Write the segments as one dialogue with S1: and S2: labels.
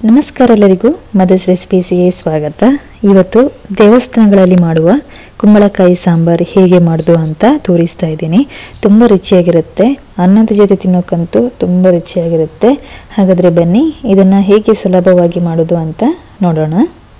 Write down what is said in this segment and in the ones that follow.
S1: ನಮಸ್ಕಾರ ಎಲ್ಲರಿಗೂ ಮದರ್ಸ್ ರೆಸಿಪೀಸ್ಗೆ ಸ್ವಾಗತ। ಇವತ್ತು ದೇವಸ್ಥಾನಗಳಲ್ಲಿ ಮಾಡುವ ಕುಂಬಳಕಾಯಿ ಸಾಂಬಾರ್ ಹೇಗೆ ಮಾಡೋದು ಅಂತ ತೋರಿಸ್ತಾ ಇದ್ದೀನಿ। ತುಂಬಾ ರುಚಿಯಾಗಿರುತ್ತೆ, ಅನ್ನದ ಜೊತೆ ತಿನ್ನೋಕಂತೂ ತುಂಬಾ ರುಚಿಯಾಗಿರುತ್ತೆ। ಹಾಗಾದ್ರೆ ಬನ್ನಿ ಇದನ್ನ ಹೇಗೆ ಸುಲಭವಾಗಿ ಮಾಡೋದು ಅಂತ ನೋಡೋಣ।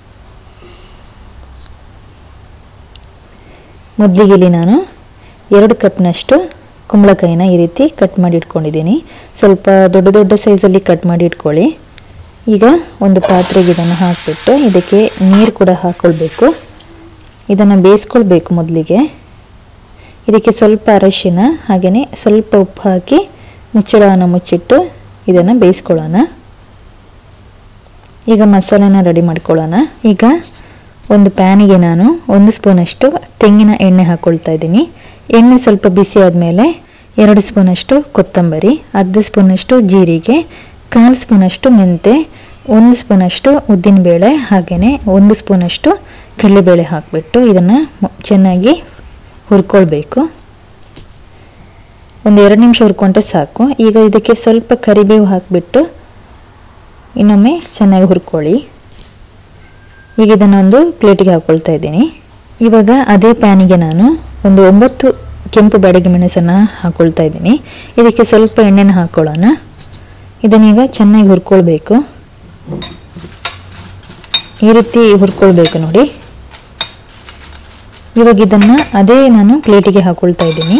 S1: ಮೊದಲಿಗೆ ಇಲ್ಲಿ ನಾನು 2 ಕಪ್ನಷ್ಟು ಕುಂಬಳಕಾಯಿನ ಈ ರೀತಿ ಕಟ್ ಮಾಡಿ ಇಟ್ಕೊಂಡಿದ್ದೀನಿ। ಸ್ವಲ್ಪ ದೊಡ್ಡ ದೊಡ್ಡ ಸೈಜ್ ಅಲ್ಲಿ ಕಟ್ ಮಾಡಿ ಇಟ್ಕೊಳ್ಳಿ। ಈಗ ಒಂದು ಪಾತ್ರೆಗೆ ಇದನ್ನು ಹಾಕಿಬಿಟ್ಟು ಇದಕ್ಕೆ ನೀರು ಕೂಡ ಹಾಕೊಳ್ಳಬೇಕು। ಇದನ್ನು ಬೇಯಿಸ್ಕೊಳ್ಳಬೇಕು। ಮೊದಲಿಗೆ ಇದಕ್ಕೆ ಸ್ವಲ್ಪ ಅರಿಶಿನ ಹಾಗೇನೇ ಸ್ವಲ್ಪ ಉಪ್ಪು ಹಾಕಿ ಮುಚ್ಚಳವನ್ನು ಮುಚ್ಚಿಟ್ಟು ಇದನ್ನು ಬೇಯಿಸ್ಕೊಳ್ಳೋಣ। ಈಗ ಮಸಾಲೆನ ರೆಡಿ ಮಾಡ್ಕೊಳ್ಳೋಣ। ಈಗ ಒಂದು ಪ್ಯಾನಿಗೆ ನಾನು 1 ಸ್ಪೂನ್ ಅಷ್ಟು ತೆಂಗಿನ ಎಣ್ಣೆ ಹಾಕೊಳ್ತಾ ಇದ್ದೀನಿ। ಎಣ್ಣೆ ಸ್ವಲ್ಪ ಬಿಸಿ ಆದಮೇಲೆ 2 ಸ್ಪೂನ್ ಅಷ್ಟು ಕೊತ್ತಂಬರಿ, ಅರ್ಧ ಸ್ಪೂನ್ ಅಷ್ಟು ಜೀರಿಗೆ, 1/4 ಸ್ಪೂನ್ ಅಷ್ಟು ಮೆಂತೆ, 1 ಸ್ಪೂನ್ ಅಷ್ಟು ಉದ್ದಿನ ಬೇಳೆ ಹಾಗೇನೆ 1 ಸ್ಪೂನ್ ಅಷ್ಟು ಕಡಲೆಬೇಳೆ ಹಾಕಿಬಿಟ್ಟು ಇದನ್ನು ಚೆನ್ನಾಗಿ ಹುರ್ಕೊಳ್ಬೇಕು। ಒಂದು 2 ನಿಮಿಷ ಹುರ್ಕೊಂಡ್ರೆ ಸಾಕು। ಈಗ ಇದಕ್ಕೆ ಸ್ವಲ್ಪ ಕರಿಬೇವು ಹಾಕಿಬಿಟ್ಟು ಇನ್ನೊಮ್ಮೆ ಚೆನ್ನಾಗಿ ಹುರ್ಕೊಳ್ಳಿ। ಈಗ ಇದನ್ನು ಒಂದು ಪ್ಲೇಟಿಗೆ ಹಾಕೊಳ್ತಾ ಇದ್ದೀನಿ। ಇವಾಗ ಅದೇ ಪ್ಯಾನಿಗೆ ನಾನು ಒಂದು 9 ಕೆಂಪು ಬಾಡಿಗೆ ಮೆಣಸನ್ನು ಹಾಕೊಳ್ತಾ ಇದ್ದೀನಿ। ಇದಕ್ಕೆ ಸ್ವಲ್ಪ ಎಣ್ಣೆನ ಹಾಕೊಳ್ಳೋಣ। ಇದನ್ನೀಗ ಚೆನ್ನಾಗಿ ಹುರ್ಕೊಳ್ಬೇಕು। ಈ ರೀತಿ ಹುರ್ಕೊಳ್ಬೇಕು ನೋಡಿ। ಇವಾಗ ಇದನ್ನು ಅದೇ ನಾನು ಪ್ಲೇಟಿಗೆ ಹಾಕೊಳ್ತಾ ಇದ್ದೀನಿ।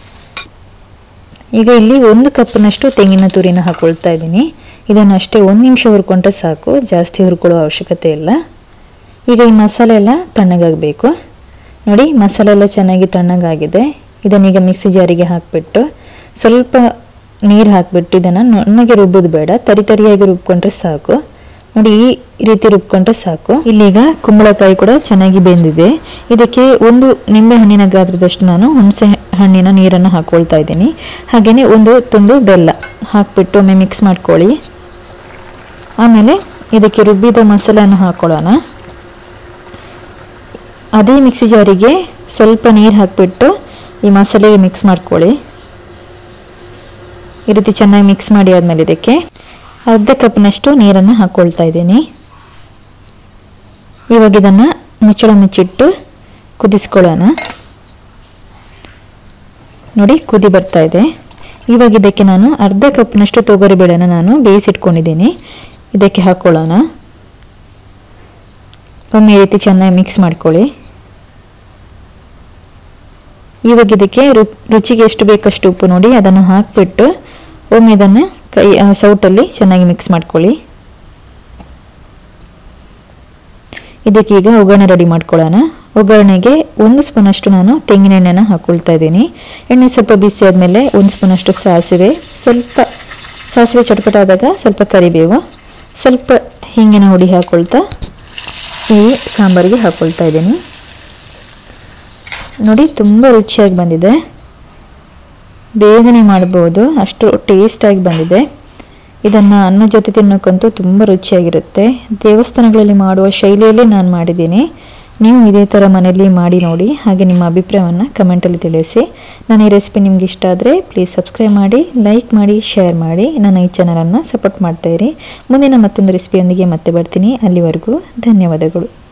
S1: ಈಗ ಇಲ್ಲಿ 1 ಕಪ್ನಷ್ಟು ತೆಂಗಿನ ತುರಿನ ಹಾಕೊಳ್ತಾ ಇದ್ದೀನಿ। ಇದನ್ನು ಅಷ್ಟೇ 1 ನಿಮಿಷ ಹುರ್ಕೊಂಡ್ರೆ ಸಾಕು, ಜಾಸ್ತಿ ಹುರ್ಕೊಳ್ಳೋ ಅವಶ್ಯಕತೆ ಇಲ್ಲ। ಈಗ ಈ ಮಸಾಲೆ ಎಲ್ಲ ತಣ್ಣಗಾಗಬೇಕು ನೋಡಿ। ಮಸಾಲೆ ಎಲ್ಲ ಚೆನ್ನಾಗಿ ತಣ್ಣಗಾಗಿದೆ। ಇದನ್ನೀಗ ಮಿಕ್ಸಿ ಜಾರಿಗೆ ಹಾಕಿಬಿಟ್ಟು ಸ್ವಲ್ಪ ನೀರು ಹಾಕಿಬಿಟ್ಟು ಇದನ್ನು ನುಣ್ಣಗೆ ರುಬ್ಬೋದು ಬೇಡ, ತರಿಯಾಗಿ ರುಬ್ಕೊಂಡ್ರೆ ಸಾಕು ನೋಡಿ। ಈ ರೀತಿ ರುಬ್ಕೊಂಡ್ರೆ ಸಾಕು। ಇಲ್ಲೀಗ ಕುಂಬಳಕಾಯಿ ಕೂಡ ಚೆನ್ನಾಗಿ ಬೆಂದಿದೆ। ಇದಕ್ಕೆ 1 ನಿಂಬೆ ಹಣ್ಣಿನ ಗಾತ್ರದಷ್ಟು ನಾನು ಹುಣಸೆ ಹಣ್ಣಿನ ನೀರನ್ನು ಹಾಕೊಳ್ತಾ ಇದ್ದೀನಿ। ಹಾಗೆಯೇ 1 ತುಂಡು ಬೆಲ್ಲ ಹಾಕಿಬಿಟ್ಟು ಒಮ್ಮೆ ಮಿಕ್ಸ್ ಮಾಡ್ಕೊಳ್ಳಿ। ಆಮೇಲೆ ಇದಕ್ಕೆ ರುಬ್ಬಿದ ಮಸಾಲೆಯನ್ನು ಹಾಕೊಳ್ಳೋಣ। ಅದೇ ಮಿಕ್ಸಿ ಜಾರಿಗೆ ಸ್ವಲ್ಪ ನೀರು ಹಾಕಿಬಿಟ್ಟು ಈ ಮಸಾಲೆಗೆ ಮಿಕ್ಸ್ ಮಾಡ್ಕೊಳ್ಳಿ। ಈ ರೀತಿ ಚೆನ್ನಾಗಿ ಮಿಕ್ಸ್ ಮಾಡಿ ಆದಮೇಲೆ ಇದಕ್ಕೆ ಅರ್ಧ ಕಪ್ನಷ್ಟು ನೀರನ್ನು ಹಾಕೊಳ್ತಾ ಇದ್ದೀನಿ। ಇವಾಗ ಇದನ್ನು ಮುಚ್ಚಳ ಮುಚ್ಚಿಟ್ಟು ಕುದಿಸ್ಕೊಳ್ಳೋಣ ನೋಡಿ, ಕುದಿ ಬರ್ತಾ ಇದೆ। ಇವಾಗ ಇದಕ್ಕೆ ನಾನು ಅರ್ಧ ಕಪ್ನಷ್ಟು ತೊಗರಿಬೇಳೆನ ನಾನು ಬೇಯಿಸಿಟ್ಕೊಂಡಿದ್ದೀನಿ, ಇದಕ್ಕೆ ಹಾಕೊಳ್ಳೋಣ। ಒಮ್ಮೆ ಈ ರೀತಿ ಚೆನ್ನಾಗಿ ಮಿಕ್ಸ್ ಮಾಡ್ಕೊಳ್ಳಿ। ಇವಾಗ ಇದಕ್ಕೆ ರುಚಿಗೆ ಎಷ್ಟು ಬೇಕಷ್ಟು ಉಪ್ಪು ನೋಡಿ ಅದನ್ನು ಹಾಕಿಬಿಟ್ಟು ಒಮ್ಮೆ ಇದನ್ನು ಸೌಟಲ್ಲಿ ಚೆನ್ನಾಗಿ ಮಿಕ್ಸ್ ಮಾಡ್ಕೊಳ್ಳಿ। ಇದಕ್ಕೆ ಈಗ ಒಗ್ಗರಣೆ ರೆಡಿ ಮಾಡ್ಕೊಳ್ಳೋಣ। ಒಗ್ಗರಣೆಗೆ 1 ಸ್ಪೂನ್ ಅಷ್ಟು ನಾನು ತೆಂಗಿನ ಎಣ್ಣೆನ ಹಾಕೊಳ್ತಾ ಇದ್ದೀನಿ। ಎಣ್ಣೆ ಸ್ವಲ್ಪ ಬಿಸಿ ಆದಮೇಲೆ 1 ಸ್ಪೂನ್ ಅಷ್ಟು ಸಾಸಿವೆ, ಸ್ವಲ್ಪ ಸಾಸಿವೆ ಚಟಪಟ ಆದಾಗ ಸ್ವಲ್ಪ ಕರಿಬೇವು, ಸ್ವಲ್ಪ ಹಿಂಗಿನ ಹುಡಿ ಹಾಕೊಳ್ತಾ ಈ ಸಾಂಬಾರಿಗೆ ಹಾಕೊಳ್ತಾ ಇದ್ದೀನಿ ನೋಡಿ। ತುಂಬ ರುಚಿಯಾಗಿ ಬಂದಿದೆ, ಬೇಗನೆ ಮಾಡ್ಬೋದು, ಅಷ್ಟು ಟೇಸ್ಟಾಗಿ ಬಂದಿದೆ। ಇದನ್ನು ಅನ್ನ ಜೊತೆ ತಿನ್ನೋಕ್ಕಂತೂ ತುಂಬ ರುಚಿಯಾಗಿರುತ್ತೆ। ದೇವಸ್ಥಾನಗಳಲ್ಲಿ ಮಾಡುವ ಶೈಲಿಯಲ್ಲೇ ನಾನು ಮಾಡಿದ್ದೀನಿ, ನೀವು ಇದೇ ಥರ ಮನೆಯಲ್ಲಿ ಮಾಡಿ ನೋಡಿ, ಹಾಗೆ ನಿಮ್ಮ ಅಭಿಪ್ರಾಯವನ್ನು ಕಮೆಂಟಲ್ಲಿ ತಿಳಿಸಿ। ನನ್ನ ಈ ರೆಸಿಪಿ ನಿಮ್ಗೆ ಇಷ್ಟ ಆದರೆ ಪ್ಲೀಸ್ ಸಬ್ಸ್ಕ್ರೈಬ್ ಮಾಡಿ, ಲೈಕ್ ಮಾಡಿ, ಶೇರ್ ಮಾಡಿ, ನನ್ನ ಈ ಚಾನಲನ್ನು ಸಪೋರ್ಟ್ ಮಾಡ್ತಾಯಿರಿ। ಮುಂದಿನ ಮತ್ತೊಂದು ರೆಸಿಪಿಯೊಂದಿಗೆ ಮತ್ತೆ ಬರ್ತೀನಿ, ಅಲ್ಲಿವರೆಗೂ ಧನ್ಯವಾದಗಳು।